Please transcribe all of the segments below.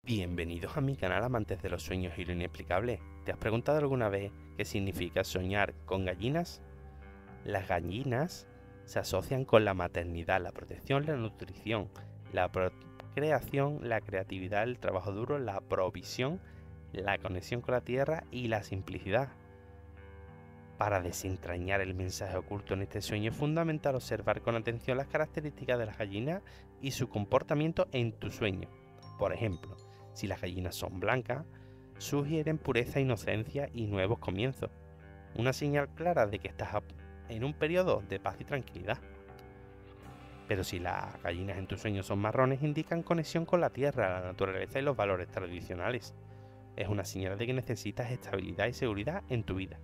Bienvenidos a mi canal Amantes de los Sueños y lo Inexplicable. ¿Te has preguntado alguna vez qué significa soñar con gallinas? Las gallinas se asocian con la maternidad, la protección, la nutrición, la procreación, la creatividad, el trabajo duro, la provisión, la conexión con la tierra y la simplicidad. Para desentrañar el mensaje oculto en este sueño es fundamental observar con atención las características de las gallinas y su comportamiento en tu sueño. Por ejemplo, si las gallinas son blancas, sugieren pureza, inocencia y nuevos comienzos. Una señal clara de que estás en un periodo de paz y tranquilidad. Pero si las gallinas en tus sueños son marrones, indican conexión con la tierra, la naturaleza y los valores tradicionales. Es una señal de que necesitas estabilidad y seguridad en tu vida.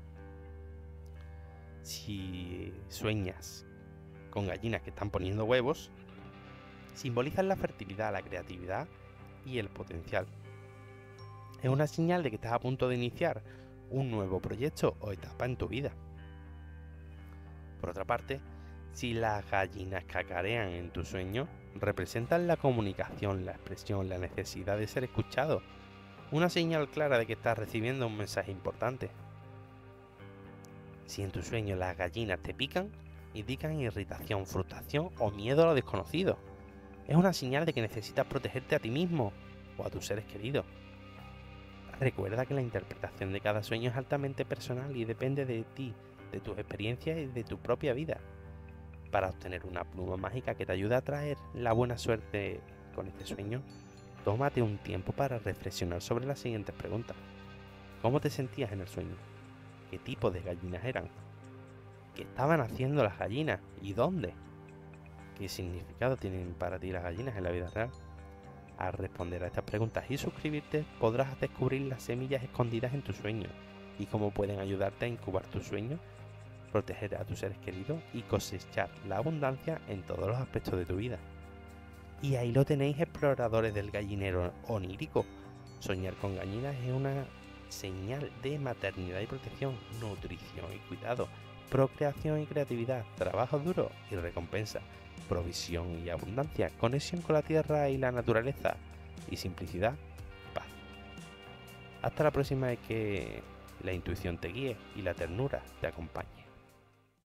Si sueñas con gallinas que están poniendo huevos, simbolizan la fertilidad, la creatividad y el potencial. Es una señal de que estás a punto de iniciar un nuevo proyecto o etapa en tu vida. Por otra parte, si las gallinas cacarean en tu sueño, representan la comunicación, la expresión, la necesidad de ser escuchado. Una señal clara de que estás recibiendo un mensaje importante. Si en tu sueño las gallinas te pican, indican irritación, frustración o miedo a lo desconocido. Es una señal de que necesitas protegerte a ti mismo o a tus seres queridos. Recuerda que la interpretación de cada sueño es altamente personal y depende de ti, de tus experiencias y de tu propia vida. Para obtener una pluma mágica que te ayude a traer la buena suerte con este sueño, tómate un tiempo para reflexionar sobre las siguientes preguntas. ¿Cómo te sentías en el sueño? ¿Qué tipo de gallinas eran? ¿Qué estaban haciendo las gallinas? ¿Y dónde? ¿Qué significado tienen para ti las gallinas en la vida real? Al responder a estas preguntas y suscribirte, podrás descubrir las semillas escondidas en tu sueño y cómo pueden ayudarte a incubar tu sueño, proteger a tus seres queridos y cosechar la abundancia en todos los aspectos de tu vida. Y ahí lo tenéis, exploradores del gallinero onírico. Soñar con gallinas es una señal de maternidad y protección, nutrición y cuidado, procreación y creatividad, trabajo duro y recompensa, provisión y abundancia, conexión con la tierra y la naturaleza, y simplicidad, paz. Hasta la próxima vez que la intuición te guíe y la ternura te acompañe.